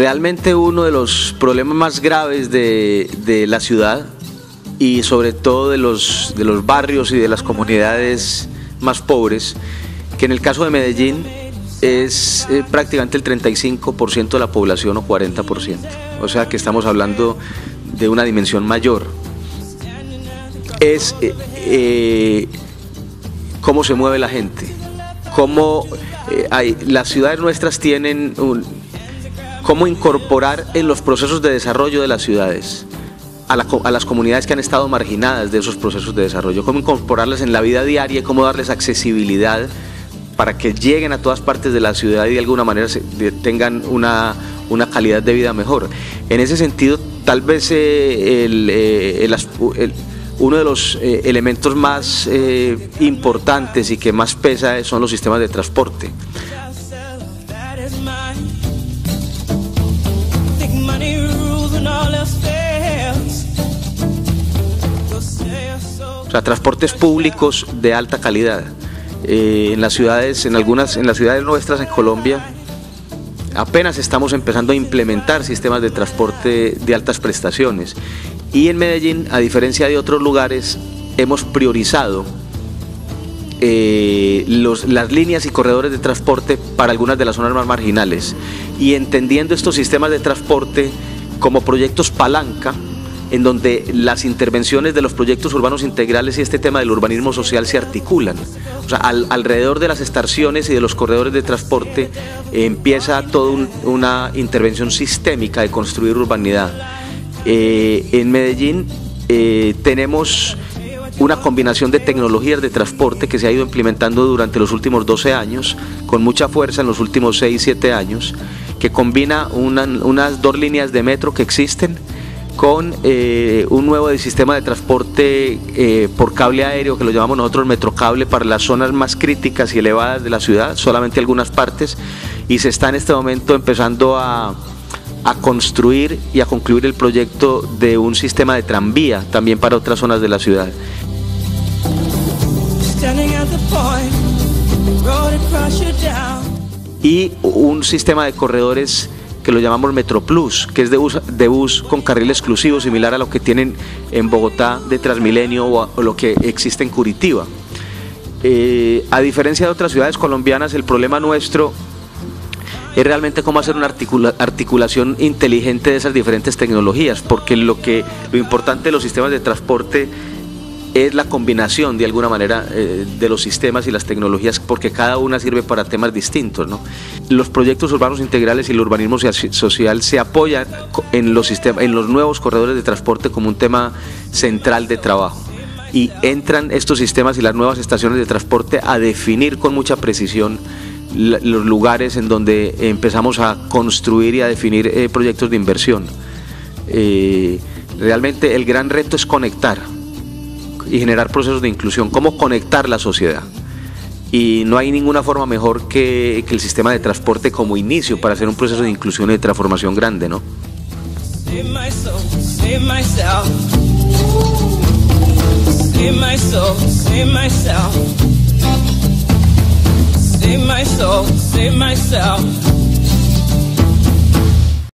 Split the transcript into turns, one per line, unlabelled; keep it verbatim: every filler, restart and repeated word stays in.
realmente uno de los problemas más graves de, de la ciudad y sobre todo de los, de los barrios y de las comunidades más pobres, que en el caso de Medellín es eh, prácticamente el treinta y cinco por ciento de la población o cuarenta por ciento, o sea que estamos hablando de una dimensión mayor. Es eh, eh, cómo se mueve la gente, cómo eh, hay, las ciudades nuestras tienen un, cómo incorporar en los procesos de desarrollo de las ciudades A, la, a las comunidades que han estado marginadas de esos procesos de desarrollo, cómo incorporarlas en la vida diaria y cómo darles accesibilidad para que lleguen a todas partes de la ciudad y de alguna manera se, de, tengan una, una calidad de vida mejor. En ese sentido, tal vez eh, el, eh, el, el, uno de los eh, elementos más eh, importantes y que más pesa son los sistemas de transporte. O sea, transportes públicos de alta calidad. Eh, en las ciudades, en algunas, en las ciudades nuestras en Colombia, apenas estamos empezando a implementar sistemas de transporte de altas prestaciones. Y en Medellín, a diferencia de otros lugares, hemos priorizado eh, los, las líneas y corredores de transporte para algunas de las zonas más marginales. Y entendiendo estos sistemas de transporte como proyectos palanca, en donde las intervenciones de los proyectos urbanos integrales y este tema del urbanismo social se articulan. O sea, al, alrededor de las estaciones y de los corredores de transporte eh, empieza toda un, una intervención sistémica de construir urbanidad. Eh, en Medellín eh, tenemos una combinación de tecnologías de transporte que se ha ido implementando durante los últimos doce años, con mucha fuerza en los últimos seis, siete años, que combina una, unas dos líneas de metro que existen con eh, un nuevo sistema de transporte eh, por cable aéreo que lo llamamos nosotros metrocable para las zonas más críticas y elevadas de la ciudad, solamente algunas partes, y se está en este momento empezando a, a construir y a concluir el proyecto de un sistema de tranvía también para otras zonas de la ciudad. Y un sistema de corredores que lo llamamos Metroplus, que es de bus, de bus con carril exclusivo, similar a lo que tienen en Bogotá de Transmilenio o, a, o lo que existe en Curitiba. Eh, a diferencia de otras ciudades colombianas, el problema nuestro es realmente cómo hacer una articula, articulación inteligente de esas diferentes tecnologías, porque lo, que, lo importante de los sistemas de transporte es la combinación de alguna manera eh, de los sistemas y las tecnologías, porque cada una sirve para temas distintos, ¿no? Los proyectos urbanos integrales y el urbanismo social se apoyan en los sistemas, en los nuevos corredores de transporte como un tema central de trabajo, y entran estos sistemas y las nuevas estaciones de transporte a definir con mucha precisión los lugares en donde empezamos a construir y a definir eh, proyectos de inversión. Eh, realmente el gran reto es conectar y generar procesos de inclusión, cómo conectar la sociedad. Y no hay ninguna forma mejor que, que el sistema de transporte como inicio para hacer un proceso de inclusión y de transformación grande, ¿no? Save my soul, save myself. Save my soul, save myself. Save my soul, save myself.